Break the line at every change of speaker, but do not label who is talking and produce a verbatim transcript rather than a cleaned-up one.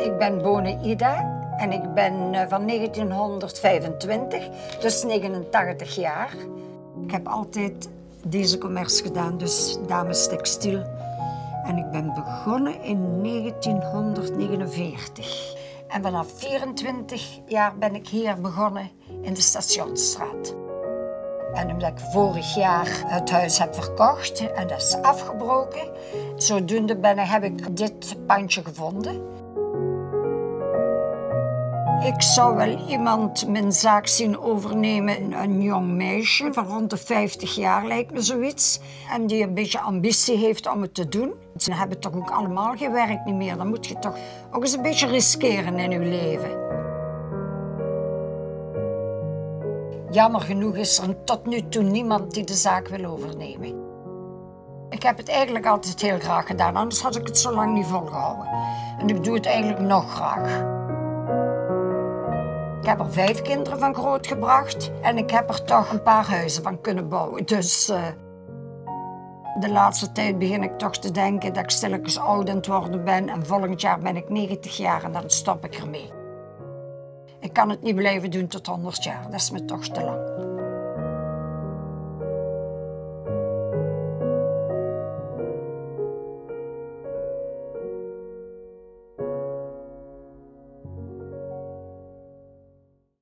Ik ben Bone Ida en ik ben van negentienhonderdvijfentwintig, dus negenentachtig jaar. Ik heb altijd deze commerce gedaan, dus damestextiel. En ik ben begonnen in negentienhonderdnegenenveertig. En vanaf vierentwintig jaar ben ik hier begonnen in de Stationsstraat. En omdat ik vorig jaar het huis heb verkocht en dat is afgebroken, zodoende ben, heb ik dit pandje gevonden. Ik zou wel iemand mijn zaak zien overnemen, een jong meisje van rond de vijftig jaar lijkt me zoiets. En die een beetje ambitie heeft om het te doen. Ze hebben toch ook allemaal geen werk niet meer, dan moet je toch ook eens een beetje riskeren in je leven. Jammer genoeg is er tot nu toe niemand die de zaak wil overnemen. Ik heb het eigenlijk altijd heel graag gedaan, anders had ik het zo lang niet volgehouden. En ik doe het eigenlijk nog graag. Ik heb er vijf kinderen van grootgebracht en ik heb er toch een paar huizen van kunnen bouwen. Dus uh, de laatste tijd begin ik toch te denken dat ik stilletjes oud aan het worden ben. En volgend jaar ben ik negentig jaar en dan stop ik ermee. Ik kan het niet blijven doen tot honderd jaar, dat is me toch te lang.